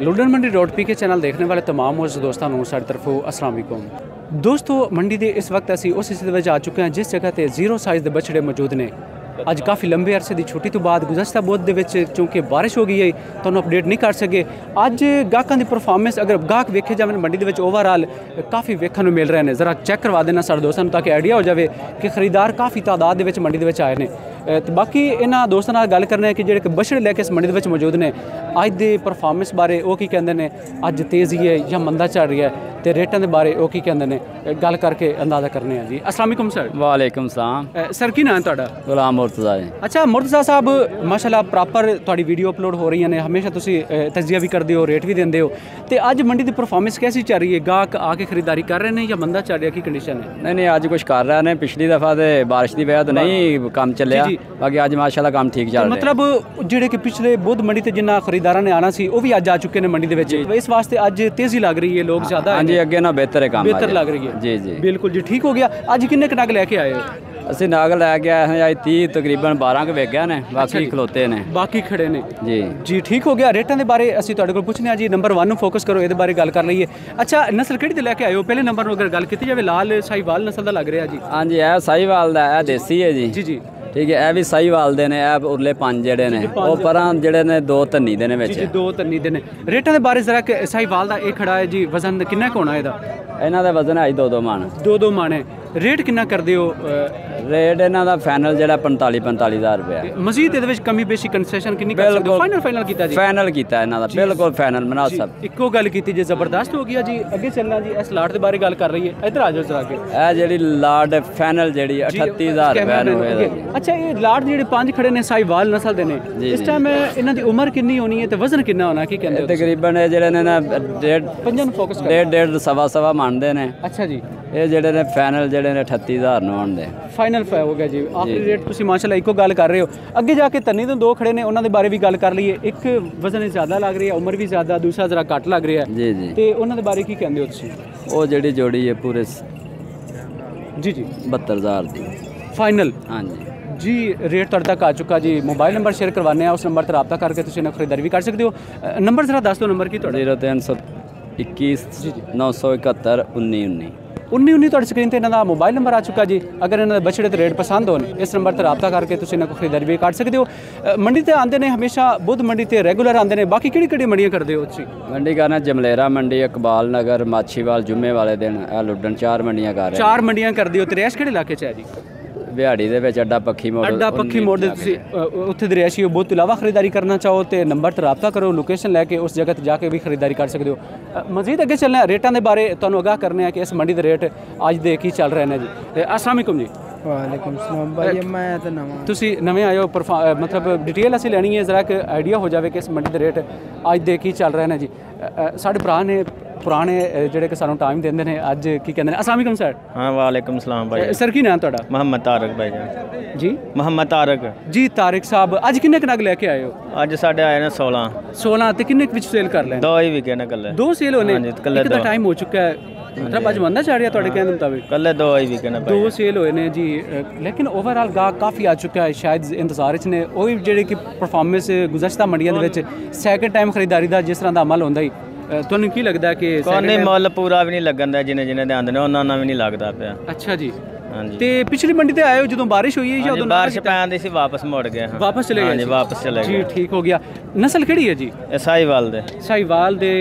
लुडन मंडी .pk के channel देखने वाले तमाम मौजूद दोस्तों को साडी तरफों अस्सलाम वालेकुम। दोस्तों मंडी के इस वक्त असी उस हिस्से में आ चुके हैं जिस जगह पर जीरो साइज़ के बछड़े मौजूद ने। अज काफ़ी लंबे अरसे की छुट्टी तो बाद गुज़श्ता बोध के चूँकि बारिश हो गई है तो अपडेट नहीं कर सके। अज गाहकों की परफॉर्मेंस अगर गाहक वेखे जाए मंडी के ओवरऑल काफ़ी वेखने को मिल रहे हैं। जरा चैक करवा देना सारे दोस्तों ताकि आइडिया हो जाए कि खरीदार काफ़ी तादाद के मंडी के आए हैं। तो बाकी इन्होंने दोस्तों नाल गल करने कि जो बछड़े लैके इस मंडी के मौजूद ने अज के परफॉर्मेंस बारे वो की कहते हैं, अज तेज़ी है या मंदा चल रही है, तो रेटों के बारे वो की कहते हैं गल करके अंदाज़ा करने हैं जी। अस्सलाम वालेकुम सर। वालेकुम सलाम सर की नाम है तुहाडा? गुलाम मुर्तज़ा जी। अच्छा मुर्तज़ा साहब माशाल्लाह प्रॉपर तुहाडी वीडियो अपलोड हो रही ने, हमेशा तुसी तजिया भी करते हो, रेट भी देंदे हो, तो अज मंडी की परफॉर्मेंस कैसी चल रही है? गाहक आके खरीदारी कर रहे हैं या मंदा चल रहा है, की कंडीशन है? नहीं अज कुछ कर रहे हैं। पिछली दफ़ा तो बारिश की वजह तो नहीं काम चलिया, बाकी अज माशाल्लाह काम ठीक चल रहा है। मतलब जेडे कि पिछले बुध मंडी ते जिन्ना खरीदार ने आना सी वो भी अज आ चुके हैं मंडी दे विच, इस वास्ते अज तेज़ी लग रही है, लोग ज़्यादा हाँ जी अगे ना बेहतर है काम, बेहतर लग रही है जी जी बिल्कुल जी। ठीक हो गया। अज किन्ने क नग लैके आए हो? ਅਸੀਂ नाग लैके आए हैं अज 30 तकरीबन 12 के वेच गए ने, बाकी खलोते ने, बाकी खड़े ने जी जी। ठीक हो गया। रेटों के बारे असीं तुहाडे कोल पुछने जी। नंबर 1 फोकस करो, ये बारे गल कर लईए। अच्छा नस्ल किहड़ी ते लैके आए हो? पहले नंबर अगर गल की जाए लाल साहीवाल नस्ल का लग रहा जी। हाँ जी यह साहीवाल का है, देसी है जी जी जी ठीक है। यह भी साहीवाल दे ने, यह उरले 5 जेडे ने, वो परां जेडे ने 2 धन्नी दे ने विच, 2 धन्नी दे ने। रेटों के बारे जरा साहीवाल का ये खड़ा है जी, वजन कितना होना है? इन्हां दा वजन है 2 मन, 2 मन है। रेट कितना करते हो? रेट इन्हां दा फाइनल जेड़ा 45 हज़ार रुपया। मजीद इहदे विच कमी बेशी कंसेशन कितनी कर सकते हो? फाइनल कीता जी, फाइनल कीता इन्हां दा बिल्कुल फाइनल मनाज सब इक्को गल कीती जी, जबरदस्त हो गया जी। अगे चलना जी, इस लाट दे बारे गल कर रही है, इधर आ जाओ जरा के। ए जेड़ी लाट फाइनल जेड़ी 38,000 रुपया नु है। अच्छा ये लाट जेड़े 5 खड़े ने साहीवाल नस्ल दे ने, इस टाइम इन्हां दी उम्र कितनी होनी है ते वजन कितना होना, की कहंदे हो? तकरीबन जेड़े ने ना 1.5 फोकस 1.5 सवा मानदे ने। अच्छा जी ये जेड़े ने फाइनल जेड़े ने 38,000 नु आंदे फाइनल हो गया जी। आखिरी रेट तुसी माशाल्लाह इको गल कर रहे हो। अगे जाके तन्नी तो 2 खड़े ने, उन्हां दे बारे भी गल कर लईए। एक वजन ज़्यादा लग रही है, उम्र भी ज़्यादा, दूसरा जरा घट लग रहा है जी जी। ते उन्हां दे बारे की कहंदे हो तुसी? वो जेड़ी जोड़ी है पूरे जी जी 72,000 दी फाइनल। हाँ जी जी रेट तुहाडे तक आ चुका जी। मोबाइल नंबर शेयर करवाने उस नंबर पर रब्ता करके तुसीं इन्हां खरीदारी भी कर सकते हो। नंबर जरा दस दो, नंबर की तुहाडा? 0321 971 1919 1919 तुहाडी स्क्रीन पर इन्हां दा मोबाइल नंबर आ चुका जी। अगर इन्हां दे बछड़े ते रेट पसंद हो इस नंबर पर रब्ता करके तुसीं इन्हां को खरीदारी भी कर सकते हो। मंडी ते आंदे ने हमेशा, बुध मंडी ते रेगुलर आंदे ने। बाकी किहड़ी मंडियां करदे हो तुसीं? मंडी करना जमलेरा मंडी, इकबाल नगर, माछीवाल, जुम्मे वाले दिन, लुडन 4 मंडियां कर रहे हैं। 4 मंडियां करदे हो। ते रैश किहड़े इलाके च है जी? बिहाड़ी दे विच अड्डा पक्खी मोड़, अड्डा पक्खी मोड़ दे तुसीं उत्थे दे रैशी हो। बहुत तो इलावा खरीदारी करना चाहो तो नंबर पर रब्ता करो, लोकेशन लैके उस जगह पर जाके भी खरीदारी कर सकते हो। मजीद अगे चलना रेटों के बारे तुहानूं आगाह करने कि इस मंडी के रेट अज दे की चल रहे हैं जी। अस्सलाम वालेकुम जी। वालेकुम सलाम भाई, मैं तो नवां। तुसी नवे आए हो, मतलब डिटेल असीं लैनी है, जरा एक आइडिया हो जाए कि इस मंडी के रेट अज दे की चल रहे हैं जी। साढ़े भरा ने पुराने जेडे कि सानूं टाइम देंदे ने, अज की कहंदे ने? अस्सलाम वालेकुम सर। हाँ वालेकुम सलाम भाई। सर की नाम तुहाडा? मोहम्मद तारक भाई जान जी। मोहम्मद तारक जी। तारिक साहब अज किन्ने क नग लैके आए हो? अज साढ़े आए ने 16 ते किन्ने विच सेल कर लें? 2 ही विके ने कल्ले, 2 सेल होने। हाँ जी, कल्ले एक दा टाइम हो चुका है, मतलब अज मंदा चढ़ रहा तुहाडे कहने दे मुताबिक? कल्ले 2 ही विके ने 2 सेल होए ने जी। लेकिन ओवरऑल गाहक काफ़ी आ चुका है, शायद इंतजार च ने। वो जेह्ड़ी कि परफॉर्मेंस गुज़श्ता मंडियां दे विच सैकंड टाइम खरीदारी दा जिस तरह दा अमल होंदा ही, तुहानूं की लगदा है कि कोई मुੱਲ पूरा भी नहीं लगन दा? जिन्हें जिन्हें दे आंदे ने उन्हां नाल भी नहीं लगदा पिया। अच्छा जी। हाँ जी। ते पिछली मंडी ते आए हो जदों बारिश हुई है या उदों? बारिश पैन दी सी, वापस मुड़ गए। हाँ वापस चले गए? हाँ जी वापस चले गए जी। ठीक हो गया। नस्ल किहड़ी है जी? साहीवाल दे। साहीवाल दे।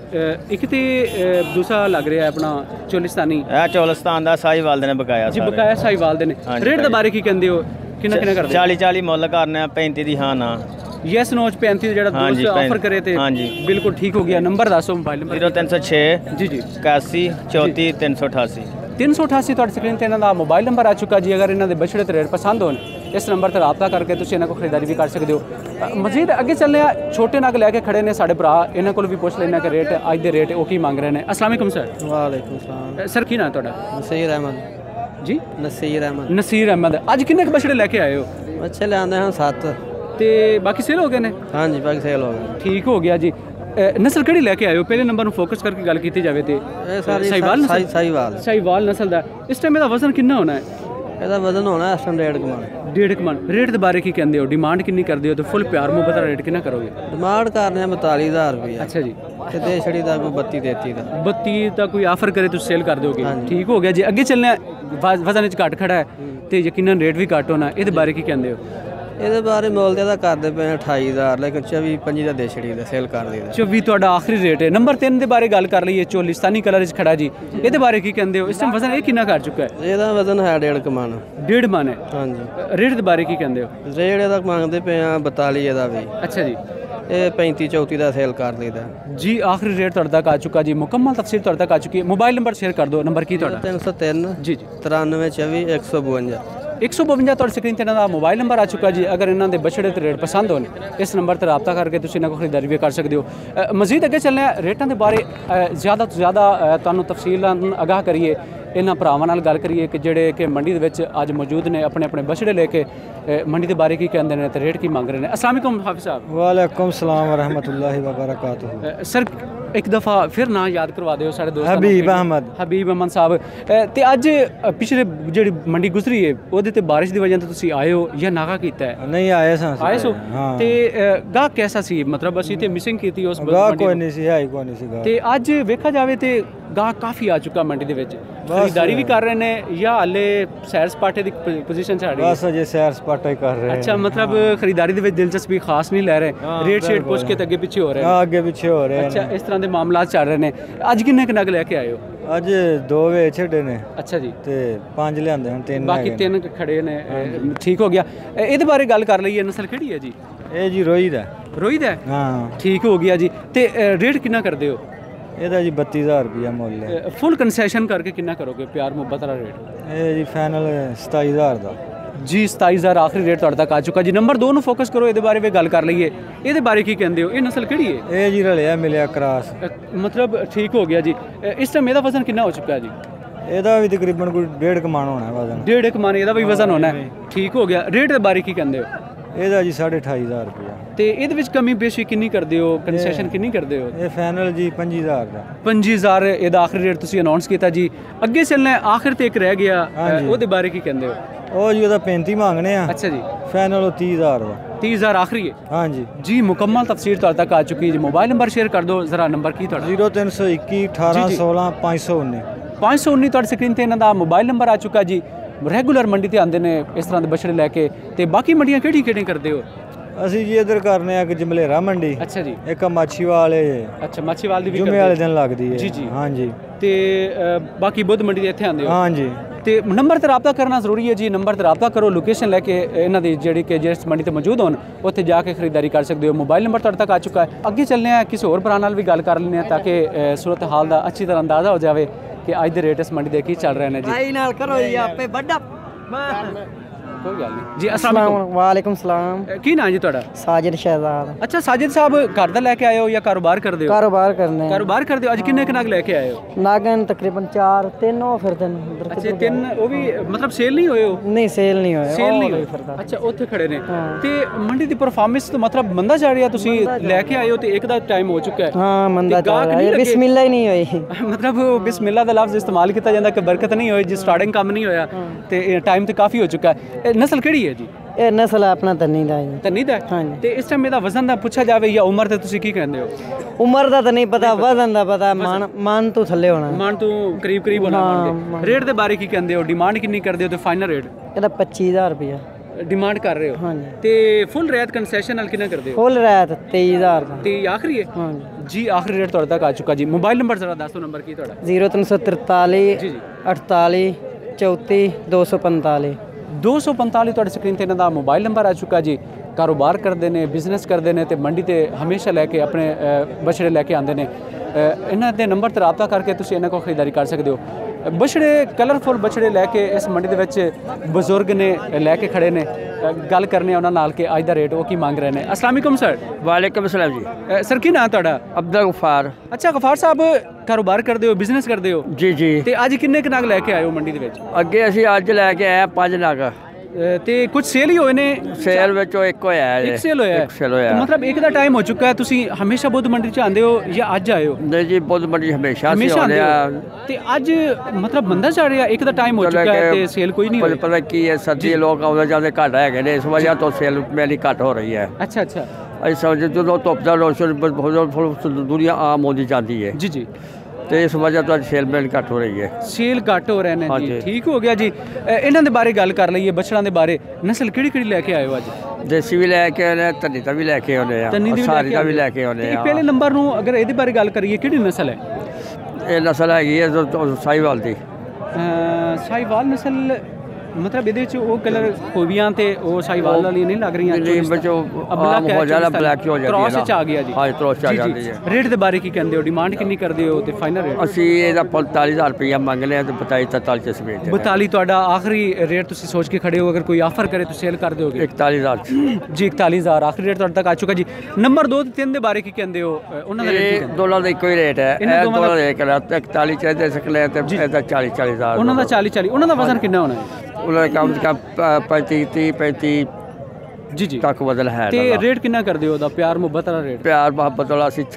एक ते दूसरा लग रहा है अपना चोलिस्तानी। चोलिस्तान दा साहीवाल दे ने बकाया जी, बकाया साहीवाल दे ने। रेट दे बारे की कहंदे हो? किन्ना करदे? 40 मुੱਲ करने, 35 दी हाँ ना। यस नोच 35 जेड़ा दोस्त ऑफर करे थे। हाँ जी बिल्कुल ठीक हो गया। नंबर दसो मोबाइल नंबर? 0306 जी जी 81 34 388 388 तुहाडी स्क्रीन ते इन्हां दा मोबाइल नंबर आ चुका जी। अगर इन्हां दे बछड़े ते रेट पसंद होन इस नंबर पर रब्ता करके तुसीं इन्हां को खरीदारी भी कर सकते हो। मजीद अगे चलने छोटे नग लैके खड़े ने साढ़े भरा, इन्हां कोल भी पुछ लेना कि रेट अज दे रेट वो की मांग रहे हैं। अस्सलाम वालेकुम सर। वालेकुम सलाम। सर की नाम तुहाडा? नसीर अहमद जी। नसीर अहमद। नसीर अहमद। अज किन्ने बछड़े लैके आए हो? बच्चे ले आंदे हैं 7 ते बाकी सेल हो गए ने? हाँ जी बाकी सेल हो गए। ठीक हो गया जी। नस्ल किहड़ी लैके आए हो? पहले नंबर में फोकस करके गल की जाए तो साहीवाल नस्ल दा। इस टाइम वजन कितना होना है? ਇਹਦਾ ਵਜ਼ਨ ਹੋਣਾ ਇਸ ਟਾਈਮ 1.5 ਮਣ। 1.5 ਮਣ। ਰੇਟ ਦੇ ਬਾਰੇ ਕੀ ਕਹਿੰਦੇ ਹੋ? ਡਿਮਾਂਡ ਕਿੰਨੀ ਕਰਦੇ ਹੋ ਤੇ ਫੁੱਲ ਪਿਆਰ ਮੁਹੱਬਤ ਦਾ ਰੇਟ ਕਿੰਨਾ ਕਰੋਗੇ? ਡਿਮਾਂਡ ਕਰਨੇ 42,000 ਰੁਪਏ। ਅੱਛਾ ਜੀ। ਤੇ ਦੇਸ਼ੜੀ ਦਾ ਕੋਈ 32-33 ਦਾ। 32 ਦਾ ਕੋਈ ਆਫਰ ਕਰੇ ਤੁਸੀਂ ਸੇਲ ਕਰ ਦੋਗੇ? ਠੀਕ ਹੋ ਗਿਆ ਜੀ। ਅੱਗੇ ਚੱਲਣਾ ਵਜ਼ਨ ਵਿੱਚ ਘੱਟ ਖੜਾ ਹੈ ਤੇ ਯਕੀਨਨ ਰੇਟ ਵੀ ਘੱਟ ਹੋਣਾ, ਇਹਦੇ ਬਾਰੇ ਕੀ ਕਹਿੰਦੇ ਹੋ? ਇਹਦੇ ਬਾਰੇ ਮੁੱਲ ਤੇ ਇਹਦਾ ਕਰਦੇ ਪਏ 28,000, ਲੇਕਿਨ 24-25 ਦਾ ਦੇਸ਼ੜੀ ਦਾ ਸੇਲ ਕਰ ਦਈਦਾ। 24 ਤੁਹਾਡਾ ਆਖਰੀ ਰੇਟ ਹੈ। ਨੰਬਰ 3 ਦੇ ਬਾਰੇ ਗੱਲ ਕਰ ਲਈਏ, ਚੋਲਿਸਤਾਨੀ ਕਲਰ ਵਿੱਚ ਖੜਾ ਜੀ, ਇਹਦੇ ਬਾਰੇ ਕੀ ਕਹਿੰਦੇ ਹੋ? ਇਸ ਟਾਈਮ ਵਜ਼ਨ ਇਹ ਕਿੰਨਾ ਕਰ ਚੁੱਕਾ ਹੈ? ਇਹਦਾ ਵਜ਼ਨ ਹੈ 1.5 ਮਣ। 1.5 ਮਣ ਹੈ। ਹਾਂਜੀ। ਰੇਟ ਦੇ ਬਾਰੇ ਕੀ ਕਹਿੰਦੇ ਹੋ? ਰੇਟ ਇਹਦਾ ਮੰਗਦੇ ਪਏ ਆ 42 ਇਹਦਾ ਵੀ। ਅੱਛਾ ਜੀ। ਇਹ 35-34 ਦਾ ਸੇਲ ਕਰ ਦਈਦਾ ਜੀ। ਆਖਰੀ ਰੇਟ ਤੁਹਾਡੇ ਤੱਕ ਆ ਚੁੱਕਾ ਜੀ, ਮੁਕੰਮਲ ਤਫਸੀਲ ਤੁਹਾਡੇ ਤੱਕ ਆ ਚੁੱਕੀ ਹੈ। ਮੋਬਾਈਲ ਨੰਬਰ ਸ਼ੇਅਰ ਕਰ ਦਿਓ। ਨੰਬਰ ਕੀ ਤੁਹਾਡਾ? 303 ਜੀ ਜੀ 9324 152। 152 ਤੁਹਾਡੀ ਸਕਰੀਨ ਤੇ ਇਹਨਾਂ ਦਾ ਮੋਬਾਈਲ ਨੰਬਰ ਆ ਚੁੱਕਾ ਜੀ। ਅਗਰ ਇਹਨਾਂ ਦੇ ਬਛੜੇ ਤੇ ਰੇਟ ਪਸੰਦ ਹੋਣ, ਇਸ ਨੰਬਰ ਤੇ ਰਾਬਤਾ ਕਰਕੇ ਤੁਸੀਂ ਇਹਨਾਂ ਕੋਲ ਖਰੀਦਦਾਰੀ ਵੀ ਕਰ ਸਕਦੇ ਹੋ। ਮਜ਼ੀਦ ਅੱਗੇ ਚੱਲਦੇ ਹਾਂ, ਰੇਟਾਂ ਦੇ ਬਾਰੇ ਜ਼ਿਆਦਾ ਤੋਂ ਜ਼ਿਆਦਾ ਤੁਹਾਨੂੰ ਤਫਸੀਲਾਂ ਅਗਾਹ ਕਰੀਏ, ਇਹਨਾਂ ਭਰਾਵਾਂ ਨਾਲ ਗੱਲ ਕਰੀਏ ਕਿ ਜਿਹੜੇ ਕਿ ਮੰਡੀ ਦੇ ਵਿੱਚ ਅੱਜ ਮੌਜੂਦ ਨੇ, ਆਪਣੇ ਆਪਣੇ ਬਛੜੇ ਲੈ ਕੇ ਮੰਡੀ ਦੇ ਬਾਰੇ ਕੀ ਕਹਿੰਦੇ ਨੇ ਤੇ ਰੇਟ ਕੀ ਮੰਗ ਰਹੇ ਨੇ। अस्सलाम वालेकुम हाफिज़ साहब। वालेकुम सलाम वरहमतुल्लाहि वबरकातुहू। सर एक दफ़ा फिर ना याद करवा दो साढ़े दोस्त हबीब अहमद साहब। ते अज पिछले ਜਿਹੜੀ ਮੰਡੀ ਗੁਜ਼ਰੀ ਹੈ ਉਹਦੇ ਤੇ ਬਾਰਿਸ਼ ਦੀ ਵਜ੍ਹਾ ਤੋਂ ਤੁਸੀਂ ਆਏ ਹੋ ਜਾਂ ਨਾਗਾ ਕੀਤਾ ਹੈ? ਨਹੀਂ ਆਏ ਸਾਂ। ਆਏ ਸੋ ਤੇ ਗਾਹ ਕੈਸਾ ਸੀ? ਮਤਲਬ ਅਸੀਂ ਤੇ ਮਿਸਿੰਗ ਕੀਤੀ ਉਸ ਗਾਹ ਕੋਈ ਨਹੀਂ ਸੀ, ਹੈ ਕੋਈ ਨਹੀਂ ਸੀ ਗਾਹ। ਤੇ ਅੱਜ ਵੇਖਿਆ ਜਾਵੇ ਤੇ ਗਾਹ ਕਾਫੀ ਆ ਚੁੱਕਾ ਮੰਡੀ ਦੇ ਵਿੱਚ, ਖਰੀਦਾਰੀ ਵੀ ਕਰ ਰਹੇ ਨੇ ਜਾਂ ਹਾਲੇ ਸੈਰ ਸਪਾਟੇ ਦੀ ਪੋਜੀਸ਼ਨ ਚ ਆ ਰਹੀ ਹੈ? ਬਸ ਅਜੇ ਸੈਰ ਸਪਾਟਾ ਹੀ ਕਰ ਰਹੇ। ਅੱਛਾ, ਮਤਲਬ ਖਰੀਦਾਰੀ ਦੇ ਵਿੱਚ ਦਿਲਚਸਪੀ ਖਾਸ ਨਹੀਂ ਲੈ ਰਹੇ, ਰੇਟ ਸ਼ੇਟ ਪੁੱਛ ਕੇ ਤੇ ਅੱਗੇ ਪਿੱਛੇ ਹੋ ਰਹੇ ਹਾਂ, ਅੱਗੇ ਪਿੱਛੇ ਹੋ ਰਹੇ। ਅੱਛਾ, ਇਸ ਤਰ੍ਹਾਂ ਦੇ ਮਾਮਲਾਤ ਚੱਲ ਰਹੇ ਨੇ। ਅੱਜ ਕਿੰਨੇ ਕੁ ਨਗ ਲੈ ਕੇ ਆਏ ਹੋ? ਅੱਜ 2 ਵੇ ਛੱਡੇ ਨੇ। ਅੱਛਾ ਜੀ। ਤੇ 5 ਲਿਆਂਦੇ ਹਨ, 3 ਬਾਕੀ 3 ਖੜੇ ਨੇ। ਠੀਕ ਹੋ ਗਿਆ। ਇਹਦੇ ਬਾਰੇ ਗੱਲ ਕਰ ਲਈਏ, ਨਸਲ ਕਿਹੜੀ ਹੈ ਜੀ? ਇਹ ਜੀ ਰੋਈ ਦਾ। ਰੋਈ ਦਾ? ਹਾਂ। ਠੀਕ ਹੋ ਗਿਆ ਜੀ। ਤੇ ਰੇਟ ਕਿੰਨਾ ਕਰਦੇ ਹੋ? ਇਹਦਾ ਜੀ 32,000 ਰੁਪਇਆ ਮੁੱਲ ਹੈ। ਫੁੱਲ ਕੰਸੈਸ਼ਨ ਕਰਕੇ ਕਿੰਨਾ ਕਰੋਗੇ? ਪਿਆਰ ਮੁਹੱਬਤ ਵਾਲਾ ਰੇਟ? ਇਹ ਜੀ ਫਾਈਨਲ 27,000 ਦਾ ਜੀ। 27,000 ਆਖਰੀ ਰੇਟ ਤੁਹਾਡੇ ਤੱਕ ਆ ਚੁੱਕਾ ਜੀ। ਨੰਬਰ 2 ਨੂੰ ਫੋਕਸ ਕਰੋ, ਇਹਦੇ ਬਾਰੇ ਵੀ ਗੱਲ ਕਰ ਲਈਏ। ਇਹਦੇ ਬਾਰੇ ਕੀ ਕਹਿੰਦੇ ਹੋ? ਇਹ ਨਸਲ ਕਿਹੜੀ ਹੈ? ਇਹ ਜੀ ਰਲਿਆ ਮਿਲਿਆ ਕਰਾਸ। ਮਤਲਬ ਠੀਕ ਹੋ ਗਿਆ ਜੀ। ਇਸ ਟਾਈਮ ਇਹਦਾ ਵਜ਼ਨ ਕਿੰਨਾ ਹੋ ਚੁੱਕਾ ਜੀ? ਇਹਦਾ ਵੀ ਤਕਰੀਬਨ ਕੋਈ 1.5 ਮਣ ਹੋਣਾ ਵਜ਼ਨ। 1.5 ਮਣ ਇਹਦਾ ਵੀ ਵਜ਼ਨ ਹੋਣਾ ਹੈ। ਠੀਕ ਹੋ ਗਿਆ। ਰੇਟ ਦੇ ਬਾਰੇ ਕੀ ਕਹਿੰਦੇ ਹੋ? ਇਹਦਾ ਜੀ 28,500 ਰੁਪਇਆ। ਤੇ ਇਹਦੇ ਵਿੱਚ ਕਮੀ ਬੇਸ਼ੀ ਕਿੰਨੀ ਕਰਦੇ ਹੋ? ਕੰਸੈਸ਼ਨ ਕਿੰਨੀ ਕਰਦੇ ਹੋ? ਇਹ ਫਾਈਨਲ ਜੀ 25,000 ਦਾ। 25,000 ਇਹਦਾ ਆਖਰੀ ਰੇਟ ਤੁਸੀਂ ਅਨਾਉਂਸ ਕੀਤਾ ਜੀ। ਅੱਗੇ ਚੱਲਣਾ ਆਖਰ ਤੇ ਇੱਕ ਰਹਿ ਗਿਆ, ਉਹਦੇ ਬਾਰੇ ਕੀ ਕਹਿੰਦੇ ਹੋ? ਉਹ ਜੀ ਉਹਦਾ 35 ਮੰਗਨੇ ਆ। ਅੱਛਾ ਜੀ। ਫਾਈਨਲ ਉਹ 30,000 ਦਾ। 30,000 ਆਖਰੀ ਹੈ? ਹਾਂਜੀ ਜੀ। ਮੁਕੰਮਲ ਤਫਸੀਰ ਤੁਹਾਡੇ ਤੱਕ ਆ ਚੁੱਕੀ ਹੈ ਜੀ। ਮੋਬਾਈਲ ਨੰਬਰ ਸ਼ੇਅਰ ਕਰ ਦਿਓ ਜ਼ਰਾ। ਨੰਬਰ ਕੀ ਤੁਹਾਡਾ? 0321 1816 519। 519 ਤੁਹਾਡੀ ਸਕਰੀਨ ਤੇ ਇਹਨਾਂ ਦਾ ਮੋਬਾਈਲ ਨੰਬਰ ਆ ਚੁੱਕਾ ਜੀ। ਰੈਗੂਲਰ ਮੰਡੀ ਤੇ ਆਉਂਦੇ ਨੇ ਇਸ ਤਰ੍ਹਾਂ ਦੇ ਬਛੜੇ ਲੈ ਕੇ। ਤੇ ਬਾਕੀ ਮੰਡੀਆਂ ਕਿਹੜੀ ਕਿਹੜੀ ਕਰਦੇ ਹੋ? ਅਸੀਂ ਜੀ ਇੱਧਰ ਕਰਨੇ ਆ ਕਿ ਜਮਲੇਰਾ ਮੰਡੀ। ਅੱਛਾ ਜੀ। ਇੱਕ ਮਾਛੀਵਾਲ ਹੈ। ਅੱਛਾ, ਮਾਛੀਵਾਲ ਦੀ ਵੀ ਜੁਮੇ ਵਾਲੇ ਦਿਨ ਲੱਗਦੀ ਹੈ। ਜੀ ਜੀ। ਹਾਂਜੀ। ਤੇ ਬਾਕੀ ਬੁੱਧ ਮੰਡੀ ਦੇ ਇੱਥੇ ਆਉਂਦੇ ਹੋ? ਹਾਂਜੀ। ਤੇ ਨੰਬਰ ਤੇ ਰਾਬਤਾ ਕਰਨਾ ਜ਼ਰੂਰੀ ਹੈ ਜੀ। ਨੰਬਰ ਤੇ ਰਾਬਤਾ ਕਰੋ, ਲੋਕੇਸ਼ਨ ਲੈ ਕੇ ਇਹਨਾਂ ਦੀ ਜਿਹੜੀ ਕਿ ਜਿਸ ਮੰਡੀ ਤੇ ਮੌਜੂਦ ਹੋਣ ਉੱਥੇ ਜਾ ਕੇ ਖਰੀਦਾਰੀ ਕਰ ਸਕਦੇ ਹੋ। ਮੋਬਾਈਲ ਨੰਬਰ ਤੁਹਾਡੇ ਤੱਕ ਆ ਚੁੱਕਾ ਹੈ। ਅੱਗੇ ਚੱਲਦੇ ਆ, ਕਿਸੇ ਹੋਰ ਭਰਾ ਨਾਲ ਵੀ ਗੱਲ ਕਰ ਲੈਂਦੇ ਆ ਤਾਂ ਕਿ ਸੂਰਤ ਹਾਲ ਦਾ ਅੱਛੀ ਤਰ੍ਹਾਂ ਅੰਦਾਜ਼ਾ ਹੋ ਜਾਵੇ ਕਿ ਅੱਜ ਦੇ ਰੇਟ ਇਸ ਮੰਡੀ ਦੇ ਕੀ ਚੱਲ ਰਹੇ ਨੇ ਜੀ। ਭਾਈ ਨਾਲ ਕਰੋ ਜੀ ਆਪੇ ਵੱਡਾ। ਕੋਈ ਗੱਲ ਨਹੀਂ ਜੀ। अस्सलाम ਵਾਲੇਕੁਮ ਸਲਾਮ। ਕੀ ਨਾਂ ਜੀ ਤੁਹਾਡਾ? ਸਾਜਿਦ ਸ਼ਹਿਜ਼ਾਦ। ਅੱਛਾ ਸਾਜਿਦ ਸਾਹਿਬ, ਘਰ ਦਾ ਲੈ ਕੇ ਆਏ ਹੋ ਜਾਂ ਕਾਰੋਬਾਰ ਕਰਦੇ ਹੋ? ਕਾਰੋਬਾਰ ਕਰਨੇ। ਕਾਰੋਬਾਰ ਕਰਦੇ ਹੋ। ਅੱਜ ਕਿੰਨੇ ਕੁ ਨਗ ਲੈ ਕੇ ਆਏ ਹੋ? ਨਾਗਨ ਤਕਰੀਬਨ 4 3 ਹੋ ਫਿਰ ਦਿਨ। ਅੱਛਾ, 3 ਉਹ ਵੀ ਮਤਲਬ ਸੇਲ ਨਹੀਂ ਹੋਏ ਹੋ? ਨਹੀਂ ਸੇਲ ਨਹੀਂ ਹੋਇਆ। ਸੇਲ ਨਹੀਂ ਹੋਈ। ਅੱਛਾ, ਉੱਥੇ ਖੜੇ ਨੇ। ਤੇ ਮੰਡੀ ਦੀ ਪਰਫਾਰਮੈਂਸ ਤੋਂ ਮਤਲਬ ਮੰਦਾ ਜਾ ਰਹੀ ਹੈ। ਤੁਸੀਂ ਲੈ ਕੇ ਆਏ ਹੋ ਤੇ ਇੱਕ ਦਾ ਟਾਈਮ ਹੋ ਚੁੱਕਾ ਹੈ। ਹਾਂ, ਮੰਦਾ ਜਾ ਰਿਹਾ ਹੈ। ਬਿਸਮਿਲ੍ਲਾ ਹੀ ਨਹੀਂ ਹੋਈ। ਮਤਲਬ ਬਿਸਮਿਲ੍ਲਾ ਦਾ ਲਫ਼ਜ਼ ਇਸਤੇਮਾਲ ਕੀਤਾ ਜਾਂਦਾ ਕਿ ਬਰਕਤ ਨਹੀਂ ਹੋਈ ਜੀ। ਸਟਾਰਟਿੰਗ ਕੰਮ ਨਹੀਂ ਹੋਇਆ ਤੇ ਟਾਈਮ ਤੇ ਕਾਫੀ ਹੋ ਚੁੱਕਾ ਹੈ। ਨਸਲ ਕਿਹੜੀ ਹੈ ਜੀ? ਇਹ ਨਸਲ ਆਪਣਾ ਤੰਨੀ ਦਾ ਹੈ। ਤੰਨੀ ਦਾ? ਹਾਂਜੀ। ਤੇ ਇਸ ਟਾਈਮ ਇਹਦਾ ਵਜ਼ਨ ਦਾ ਪੁੱਛਿਆ ਜਾਵੇ ਜਾਂ ਉਮਰ ਤੇ ਤੁਸੀਂ ਕੀ ਕਹਿੰਦੇ ਹੋ? ਉਮਰ ਦਾ ਤਾਂ ਨਹੀਂ ਪਤਾ, ਵਜ਼ਨ ਦਾ ਪਤਾ। ਮਨ ਤੋਂ ਥੱਲੇ ਹੋਣਾ। ਮਨ ਤੋਂ ਕਰੀਬ ਕਰੀਬ ਹੋਣਾ ਮੰਨਦੇ। ਰੇਟ ਦੇ ਬਾਰੇ ਕੀ ਕਹਿੰਦੇ ਹੋ? ਡਿਮਾਂਡ ਕਿੰਨੀ ਕਰਦੇ ਹੋ ਤੇ ਫਾਈਨਲ ਰੇਟ? ਇਹਦਾ 25,000 ਰੁਪਇਆ ਡਿਮਾਂਡ ਕਰ ਰਹੇ ਹੋ? ਹਾਂਜੀ। ਤੇ ਫੁੱਲ ਰੈਤ ਕੰਸੈਸ਼ਨ ਨਾਲ ਕਿੰਨਾ ਕਰਦੇ ਹੋ? ਫੁੱਲ ਰੈਤ 23,000 ਦਾ। ਤੇ ਆਖਰੀ ਹੈ? ਹਾਂਜੀ ਜੀ। ਆਖਰੀ ਰੇਟ ਤੁਹਾਡੇ ਤੱਕ ਆ ਚੁੱਕਾ ਜੀ। ਮੋਬਾਈਲ ਨੰਬਰ ਜ਼ਰਾ ਦੱਸ ਦਿਓ। ਨੰਬਰ ਕੀ ਤੁਹਾਡਾ? 0343 ਜੀ 48 34 245। 245 ਤੁਹਾਡੀ ਸਕਰੀਨ ਤੇ ਇਹਨਾਂ ਦਾ ਮੋਬਾਈਲ ਨੰਬਰ ਆ ਚੁੱਕਾ ਜੀ। ਕਾਰੋਬਾਰ ਕਰਦੇ ਨੇ, ਬਿਜ਼ਨਸ ਕਰਦੇ ਨੇ ਤੇ ਮੰਡੀ ਤੇ ਹਮੇਸ਼ਾ ਲੈ ਕੇ ਆਪਣੇ ਬਛੜੇ ਲੈ ਕੇ ਆਉਂਦੇ ਨੇ। ਇਹਨਾਂ ਦੇ ਨੰਬਰ ਤੇ ਰਾਬਤਾ ਕਰਕੇ ਤੁਸੀਂ ਇਹਨਾਂ ਕੋਲ ਖਰੀਦਾਰੀ ਕਰ ਸਕਦੇ ਹੋ। ਬਛੜੇ ਕਲਰਫੁਲ ਬਛੜੇ ਲੈ ਕੇ ਇਸ ਮੰਡੀ ਦੇ ਵਿੱਚ ਬਜ਼ੁਰਗ ਨੇ ਲੈ ਕੇ ਖੜੇ ਨੇ। ਗੱਲ ਕਰਨੇ ਉਹਨਾਂ ਨਾਲ ਕਿ ਅੱਜ ਦਾ ਰੇਟ ਉਹ ਕੀ ਮੰਗ ਰਹੇ ਨੇ। अस्सलाम वालेकुम सर। वालेकुम सलाम जी। सर ਕੀ ਨਾਂ ਤੁਹਾਡਾ? अब्दुल गफ्फार। ਅੱਛਾ ਗਫਾਰ ਸਾਹਿਬ, ਕਾਰੋਬਾਰ ਕਰਦੇ ਹੋ, ਬਿਜ਼ਨਸ ਕਰਦੇ ਹੋ? जी जी। ਤੇ ਅੱਜ ਕਿੰਨੇ ਕੁ ਨਗ ਲੈ ਕੇ ਆਏ ਹੋ ਮੰਡੀ ਦੇ ਵਿੱਚ? ਅੱਗੇ ਅਸੀਂ ਅੱਜ ਲੈ ਕੇ ਆਏ 5 ਨਗ। ਤੇ ਕੁਝ ਸੇਲ ਹੀ ਹੋਏ ਨੇ ਸੇਲ ਵਿੱਚੋਂ ਇੱਕ ਹੋਇਆ ਹੈ ਇੱਕ ਸੇਲ ਹੋਇਆ ਇੱਕ ਸੇਲ ਹੋਇਆ ਮਤਲਬ ਇੱਕ ਦਾ ਟਾਈਮ ਹੋ ਚੁੱਕਾ ਹੈ ਤੁਸੀਂ ਹਮੇਸ਼ਾ ਬੁੱਧ ਮੰਡੀ 'ਚ ਆਉਂਦੇ ਹੋ ਜਾਂ ਅੱਜ ਆਏ ਹੋ ਨਹੀਂ ਜੀ ਬੁੱਧ ਮੰਡੀ ਹਮੇਸ਼ਾ ਸੀ ਆਉਂਦੇ ਆਉਂਦੇ ਆ ਹੋ ਤੇ ਅੱਜ ਮਤਲਬ ਮੰਦਾ ਚੱਲ ਰਿਹਾ ਇੱਕ ਦਾ ਟਾਈਮ ਹੋ ਚੁੱਕਾ ਹੈ ਤੇ ਸੇਲ ਕੋਈ ਨਹੀਂ ਹੋਈ ਪਤਾ ਕੀ ਹੈ ਸਰਦੀ ਲੋਕ ਆਉਂਦੇ ਜਾਂਦੇ ਘੱਟ ਹੈਗੇ ਨੇ ਇਸ ਵਜ੍ਹਾ ਤੋਂ ਸੇਲ ਮੇਰੀ ਘੱਟ ਹੋ ਰਹੀ ਹੈ ਅੱਛਾ ਅੱਛਾ ਅਸੀਂ ਸਮਝਦੇ ਜਦੋਂ ਧੁੱਪ ਦਾ ਰੋਸ਼ਨ ਦੁਨੀਆ ਆਮ ਹੁੰਦੀ ਜਾਂਦੀ ਹੈ ਜੀ ਜੀ ਤੇ ਇਸ ਵਜ੍ਹਾ ਤੋਂ ਅੱਜ ਸੇਲ ਮੇਰੀ ਘੱਟ ਹੋ ਰਹੀ ਹੈ ਸੇਲ ਘੱਟ ਹੋ ਰਹੇ ਨੇ ਜੀ ਹਾਂਜੀ। ਠੀਕ ਹੋ ਗਿਆ ਜੀ ਇਹਨਾਂ ਦੇ ਬਾਰੇ ਗੱਲ ਕਰ ਲਈਏ ਬਛੜਾਂ ਦੇ ਬਾਰੇ ਨਸਲ ਕਿਹੜੀ ਕਿਹੜੀ ਲੈ ਕੇ ਆਏ ਹੋ ਅੱਜ ਦੇਸੀ ਵੀ ਲੈ ਕੇ ਆਉਂਦੇ ਆ ਧੰਨੀ ਦਾ ਵੀ ਲੈ ਕੇ ਆਉਂਦੇ ਆ ਤੰਨੀ ਦੀ ਸਾਰੀ ਦਾ ਵੀ ਲੈ ਕੇ ਆਉਂਦੇ ਤੇ ਆ ਪਹਿਲੇ ਨੰਬਰ ਨੂੰ ਅਗਰ ਇਹਦੇ ਬਾਰੇ ਗੱਲ ਕਰੀਏ ਕਿਹੜੀ ਨਸਲ ਹੈ ਇਹ ਨਸਲ ਹੈਗੀ ਹੈ ਸਾਹੀਵਾਲ ਦੀ ਸਾਹੀਵਾਲ ਨਸਲ ਮਤਲਬ ਇਹਦੇ ਵਿੱਚ ਉਹ ਕਲਰ ਖੂਬੀਆਂ ਤੇ ਉਹ ਸਾਹੀਵਾਲ ਵਾਲੀ ਨਹੀਂ ਲੱਗ ਰਹੀਆਂ ਜੀ ਵਿੱਚੋਂ ਆਮ ਹੋ ਜਾਣਾ ਬਲੈਕ ਹੋ ਜਾਂਦੀ ਹੈ ਕ੍ਰਾਸ ਚ ਆ ਗਿਆ ਜੀ ਹਾਂ ਕ੍ਰਾਸ ਚ ਆ ਜਾਂਦੀ ਹੈ ਰੇਟ ਦੇ ਬਾਰੇ ਕੀ ਕਹਿੰਦੇ ਹੋ ਡਿਮਾਂਡ ਕਿੰਨੀ ਕਰਦੇ ਹੋ ਤੇ ਫਾਈਨਲ ਰੇਟ ਅਸੀਂ ਇਹਦਾ 45000 ਰੁਪਇਆ ਮੰਗ ਲਿਆ ਤੇ 43 ਚ ਸਵੇਚ 42 ਤੁਹਾਡਾ ਆਖਰੀ ਰੇਟ ਤੁਸੀਂ ਸੋਚ ਕੇ ਖੜੇ ਹੋ ਅਗਰ ਕੋਈ ਆਫਰ ਕਰੇ ਤਾਂ ਸੇਲ ਕਰ ਦਿਓਗੇ 41000 ਜੀ 41000 ਆਖਰੀ ਰੇਟ ਤੁਹਾਡੇ ਤੱਕ ਆ ਚੁੱਕਾ ਜੀ ਨੰਬਰ 2 ਤੇ 3 ਦੇ ਬਾਰੇ ਕੀ ਕਹਿੰਦੇ ਹੋ ਉਹਨਾਂ ਦਾ ਰੇਟ ਇਹ ਦੋਨਾਂ ਦਾ ਇੱਕੋ ਹੀ ਰੇਟ ਹੈ ਇਹ ਦੋਨਾਂ ਦਾ ਇੱਕ ਰੇਟ 41 ਚ ਦੇ ਸਕਲੇ ਤੇ ਇਹਦਾ 40000 ਉਹਨਾਂ ਦਾ 40 ਉਹਨਾਂ ਦਾ ਵਜ਼ਨ ਕਿੰਨਾ ਹੋਣਾ ਹੈ ਉਹਨਾਂ ਦਾ ਕੰਮ 35 ਜੀ ਜੀ ਤੱਕ ਬਦਲ ਹੈ ਤੇ ਰੇਟ ਕਿੰਨਾ ਕਰਦੇ ਹੋ ਉਹਦਾ ਪਿਆਰ ਮੁਹੱਬਤ ਵਾਲਾ ਰੇਟ ਪਿਆਰ ਮੁਹੱਬਤ ਵਾਲਾ ਅਸੀਂ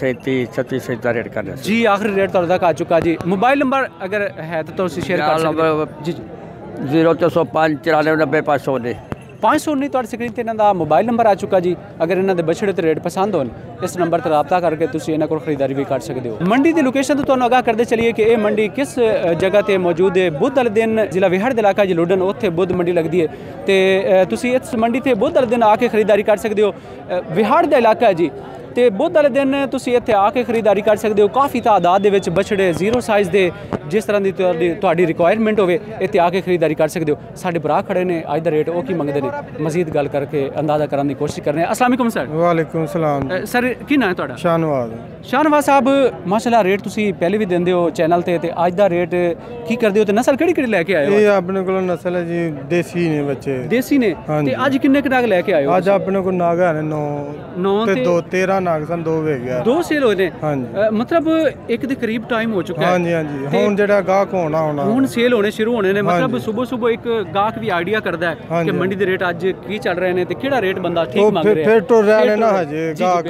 36 ਦਾ ਰੇਟ ਕਰਨਾ ਸੀ ਜੀ ਆਖਰੀ ਰੇਟ ਤੁਹਾਡੇ ਤੱਕ ਆ ਚੁੱਕਾ ਜੀ ਮੋਬਾਈਲ ਨੰਬਰ ਅਗਰ ਹੈ ਤਾਂ ਤੁਸੀਂ ਸ਼ੇਅਰ ਕਰ ਸਕਦੇ ਹੋ ਜੀ ਜੀ 0305 949500 ਨੇ 519 ਤੁਹਾਡੀ ਸਕਰੀਨ ਤੇ ਇਹਨਾਂ ਦਾ ਮੋਬਾਈਲ ਨੰਬਰ ਆ ਚੁੱਕਾ ਜੀ ਅਗਰ ਇਹਨਾਂ ਦੇ ਬਛੜੇ ਤੇ ਰੇਟ ਪਸੰਦ ਹੋਣ ਇਸ ਨੰਬਰ ਤੇ ਰਾਬਤਾ ਕਰਕੇ ਤੁਸੀਂ ਇਹਨਾਂ ਕੋਲ ਖਰੀਦਦਾਰੀ ਵੀ ਕਰ ਸਕਦੇ ਹੋ ਮੰਡੀ ਦੀ ਲੋਕੇਸ਼ਨ ਤੋਂ ਤੁਹਾਨੂੰ ਆਗਾਹ ਕਰਦੇ ਚਲੀਏ ਕਿ ਇਹ ਮੰਡੀ ਕਿਸ ਜਗ੍ਹਾ ਤੇ ਮੌਜੂਦ ਹੈ ਬੁੱਧ ਵਾਲੇ ਦਿਨ ਜ਼ਿਲ੍ਹਾ ਵਿਹਾੜ ਦੇ ਇਲਾਕਾ ਜੀ ਲੁੱਡਨ ਉੱਥੇ ਬੁੱਧ ਮੰਡੀ ਲੱਗਦੀ ਹੈ ਤੇ ਤੁਸੀਂ ਇਸ ਮੰਡੀ ਤੇ ਬੁੱਧ ਵਾਲੇ ਦਿਨ ਆ ਕੇ ਖਰੀਦਦਾਰੀ ਕਰ ਸਕਦੇ ਹੋ ਵਿਹਾੜ ਦਾ ਇਲਾਕਾ ਹੈ ਜੀ ਤੇ ਬੁੱਧ ਵਾਲੇ ਦਿਨ ਤੁਸੀਂ ਇੱਥੇ ਆ ਕੇ ਖਰੀਦਦਾਰੀ ਕਰ ਸਕਦੇ ਹੋ ਕਾਫੀ ਤਾਦਾਦ ਦੇ ਵਿੱਚ ਬਛੜੇ ਜ਼ੀਰੋ ਸਾਈਜ਼ ਦੇ ਜਿਸ ਤਰ੍ਹਾਂ ਦੀ ਤੁਹਾਡੀ ਰਿਕੁਆਇਰਮੈਂਟ ਹੋਵੇ ਇੱਥੇ ਆ ਕੇ ਖਰੀਦਦਾਰੀ ਕਰ ਸਕਦੇ ਹੋ ਸਾਡੇ ਭਰਾ ਖੜੇ ਨੇ ਅੱਜ ਦਾ ਰੇਟ ਉਹ ਕੀ ਮੰਗਦੇ ਨੇ ਮਜ਼ੀਦ ਗੱਲ ਕਰਕੇ ਅੰਦਾਜ਼ਾ ਕਰਨ ਦੀ ਕੋਸ਼ਿਸ਼ ਕਰ ਰਹੇ ਹਾਂ अस्सलाम वालेकुम सर ਵਾਲੇਕੁਮ ਸਲਾਮ ਸਰ ਕੀ ਨਾਂ ਹੈ ਤੁਹਾਡਾ ਸ਼ਾਨਵਾਜ਼ ਸ਼ਾਹਨਵਾਜ਼ ਸਾਹਿਬ ਮਾਸ਼ਾਅੱਲਾ ਰੇਟ ਤੁਸੀਂ ਪਹਿਲੇ ਵੀ ਦਿੰਦੇ ਹੋ ਚੈਨਲ ਤੇ ਅੱਜ ਦਾ ਰੇਟ ਕੀ ਕਰਦੇ ਹੋ ਤੇ ਨਸਲ ਕਿਹੜੀ ਕਿਹੜੀ ਲੈ ਕੇ ਆਏ ਹੋ ਇਹ ਆਪਣੇ ਕੋਲ ਨਸਲ ਹੈ ਜੀ ਦੇਸੀ ਨੇ ਬੱਚੇ ਦੇਸੀ ਨੇ ਤੇ ਅੱਜ ਕਿੰਨੇ ਕਨਾਗ ਲੈ ਕੇ ਆਏ ਹੋ ਅੱਜ ਆਪਣੇ ਕੋਲ ਨਾਗ ਹੈ 9 ਤੇ 2 13 ਨਾਗ ਸਨ 2 ਵੇਚ ਗਿਆ 2 ਸੇਲ ਹੋਏ ਨੇ ਹਾਂਜੀ ਮਤਲਬ ਇੱਕ ਦੇ ਕਰੀਬ ਟਾਈਮ ਹੋ ਚੁੱਕਾ ਹੈ ਹਾਂਜੀ ਹਾਂਜੀ ਹੁਣ ਜਿਹੜਾ ਗਾਹਕ ਹੋਣਾ ਹੁਣ ਸੇਲ ਹੋਣੇ ਸ਼ੁਰੂ ਹੋਣੇ ਨੇ ਮਤਲਬ ਸਵੇਰ ਇੱਕ ਗਾਹਕ ਵੀ ਆਈਡੀਆ ਕਰਦਾ ਹੈ ਕਿ ਮੰਡੀ ਦੇ ਰੇਟ ਅੱਜ ਕੀ ਚੱਲ ਰਹੇ ਨੇ ਤੇ ਕਿਹੜਾ ਰੇਟ ਬੰਦਾ ਠੀਕ ਮੰਗ ਰਿਹਾ ਫਿਰ ਤੋਂ ਰਹਿ ਲੈਣਾ ਹਜੇ ਗਾਹਕ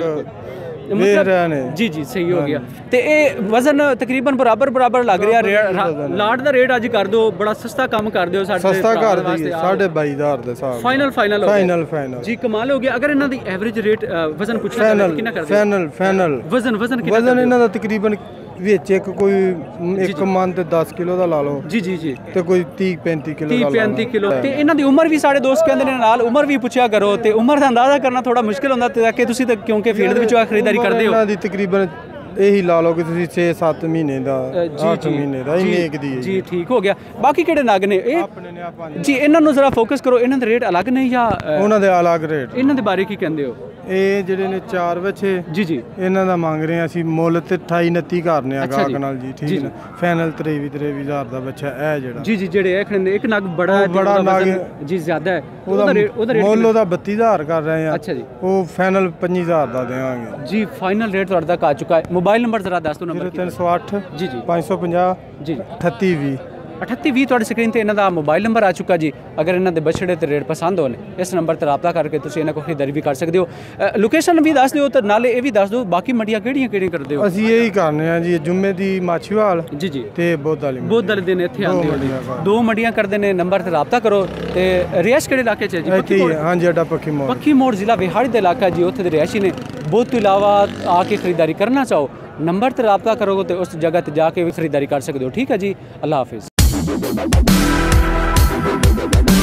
ਵੇਚ ਰਹੇ ਨੇ ਜੀ ਜੀ ਸਹੀ ਹੋ ਗਿਆ ਤੇ ਇਹ ਵਜ਼ਨ ਤਕਰੀਬਨ ਬਰਾਬਰ ਲੱਗ ਰਿਹਾ ਲਾਟ ਦਾ ਰੇਟ ਅੱਜ ਕਰ ਦਿਓ ਬੜਾ ਸਸਤਾ ਕੰਮ ਕਰ ਦਿਓ ਸਾਡੇ ਸਸਤਾ ਕਰ ਦਈਏ 22500 ਦੇ ਸਾਹ ਫਾਈਨਲ ਫਾਈਨਲ ਜੀ ਕਮਾਲ ਹੋ ਗਿਆ ਅਗਰ ਇਹਨਾਂ ਦੀ ਐਵਰੇਜ ਰੇਟ ਵਜ਼ਨ ਪੁੱਛਣਾ ਕਿੰਨਾ ਕਰਦੇ ਫਾਈਨਲ ਵਜ਼ਨ ਕਿੰਨਾ ਵਜ਼ਨ ਇਹਨਾਂ ਦਾ ਤਕਰੀਬਨ ਵਿੱਚ ਇੱਕ ਕੋਈ ਇੱਕ ਮਨ ਤੇ 10 ਕਿਲੋ ਦਾ ਲਾ ਲਓ ਜੀ ਤੇ ਕੋਈ 30-35 ਕਿਲੋ ਦਾ 35 ਕਿਲੋ ਤੇ ਇਹਨਾਂ ਦੀ ਉਮਰ ਵੀ ਸਾਡੇ ਦੋਸਤ ਕਹਿੰਦੇ ਨੇ ਨਾਲ ਉਮਰ ਵੀ ਪੁੱਛਿਆ ਕਰੋ ਤੇ ਉਮਰ ਦਾ ਅੰਦਾਜ਼ਾ ਕਰਨਾ ਥੋੜਾ ਮੁਸ਼ਕਿਲ ਹੁੰਦਾ ਤੇ ਕਿ ਤੁਸੀਂ ਤਾਂ ਕਿਉਂਕਿ ਫੀਲਡ ਵਿੱਚੋਂ ਆ ਖਰੀਦਦਾਰੀ ਕਰਦੇ ਹੋ ਇਹਨਾਂ ਦੀ ਤਕਰੀਬਨ ਇਹੀ ਲਾ ਲਓ ਕਿ ਤੁਸੀਂ 6-7 ਮਹੀਨੇ ਦਾ 8 ਮਹੀਨੇ ਦਾ ਇੰਨੇ ਇੱਕ ਦੀ ਹੈ ਜੀ ਠੀਕ ਹੋ ਗਿਆ ਬਾਕੀ ਕਿਹੜੇ ਨਗ ਨੇ ਇਹ ਆਪਣੇ ਨੇ ਆਪਾਂ ਜੀ ਇਹਨਾਂ ਨੂੰ ਜ਼ਰਾ ਫੋਕਸ ਕਰੋ ਇਹਨਾਂ ਦੇ ਰੇਟ ਅਲੱਗ ਨੇ ਜਾਂ ਉਹਨਾਂ ਦੇ ਅਲੱਗ ਰੇਟ ਇਹਨਾਂ ਦੇ ਬਾਰੇ ਕੀ ਕਹਿੰਦੇ ਹੋ ਇਹ ਜਿਹੜੇ ਨੇ 4 ਬੱਚੇ ਜੀ ਇਹਨਾਂ ਦਾ ਮੰਗ ਰਹੇ ਆ ਅਸੀਂ ਮੁੱਲ ਤੇ 28-29 ਕਰਨੇ ਆ ਗਾਹਕ ਨਾਲ ਜੀ ਠੀਕ ਹੈ ਫਾਈਨਲ 23,000 ਦਾ ਬੱਚਾ ਇਹ ਜਿਹੜਾ ਜੀ ਜਿਹੜੇ ਇਹ ਖੜੇ ਇੱਕ ਨਗ ਬੜਾ ਨਗ ਜੀ ਜ਼ਿਆਦਾ ਹੈ ਉਹਦਾ ਰੇਟ ਮੁੱਲ ਉਹਦਾ 32000 ਕਰ ਰਹੇ ਆ ਅੱਛਾ ਜੀ ਉਹ ਫਾਈਨਲ 25000 ਦਾ ਦੇਵਾਂਗੇ ਜੀ ਫਾਈਨਲ ਰੇਟ ਤੁਹਾਡਾ ਤੱਕ ਆ ਚੁੱਕਾ ਹੈ ਮੋਬਾਈਲ ਨੰਬਰ ਜ਼ਰਾ ਦੱਸ ਦਿਓ ਨੰਬਰ 0308 ਜੀ 550 ਜੀ 3820 3820 ਤੁਹਾਡੀ ਸਕਰੀਨ ਤੇ ਇਹਨਾਂ ਦਾ ਮੋਬਾਈਲ ਨੰਬਰ ਆ ਚੁੱਕਾ ਜੀ ਅਗਰ ਇਹਨਾਂ ਦੇ ਬਛੜੇ ਤੇ ਰੇਟ ਪਸੰਦ ਹੋਣ ਇਸ ਨੰਬਰ ਤੇ ਰਾਬਤਾ ਕਰਕੇ ਤੁਸੀਂ ਇਹਨਾਂ ਕੋਲ ਖਰੀਦਦਾਰੀ ਵੀ ਕਰ ਸਕਦੇ ਹੋ ਲੋਕੇਸ਼ਨ ਵੀ ਦੱਸ ਦਿਓ ਤੇ ਨਾਲੇ ਇਹ ਵੀ ਦੱਸ ਦਿਓ ਬਾਕੀ ਮੰਡੀਆਂ ਕਿਹੜੀਆਂ ਕਰਦੇ ਹੋ ਅਸੀਂ ਇਹੀ ਕਰਨੇ ਆ ਜੀ ਜੁਮੇ ਦੀ ਮਾਛੀਵਾਲ ਜੀ ਤੇ ਬੁੱਧ ਵਾਲੇ ਦਿਨ ਇੱਥੇ ਆਉਂਦੇ ਹੋ ਦੋ ਮੰਡੀਆਂ ਕਰਦੇ ਨੇ ਨੰਬਰ ਤੇ ਰਾਬਤਾ ਕਰੋ ਤੇ ਰਿਹਾਇਸ਼ ਕਿਹੜੇ ਇਲਾਕੇ 'ਚ ਹੈ ਜੀ ਹਾਂਜੀ ਅੱਡਾ ਪੱਖੀ ਮੋੜ ਜ਼ਿਲ੍ਹਾ ਵਿਹਾੜੀ ਦਾ ਇਲਾਕਾ ਜੀ ਉੱਥੇ ਦੇ ਰਿਹਾਇਸ਼ੀ ਨੇ ਬੁੱਧ ਤੋਂ ਇਲਾਵਾ ਆ ਕੇ ਖਰੀਦਦਾਰੀ ਕਰਨਾ ਚਾਹੋ ਨੰਬਰ ਤੇ ਰਾਬਤਾ ਕਰੋਗੇ ਤੇ ਉਸ ਜਗ੍ਹਾ ਤੇ ਜਾ ਕੇ ਵੀ ਖਰੀਦਦਾਰੀ ਕਰ ਸਕਦੇ ਹੋ ਠੀਕ ਹੈ ਜੀ ਅੱਲਾ ਹਾਫਿਜ਼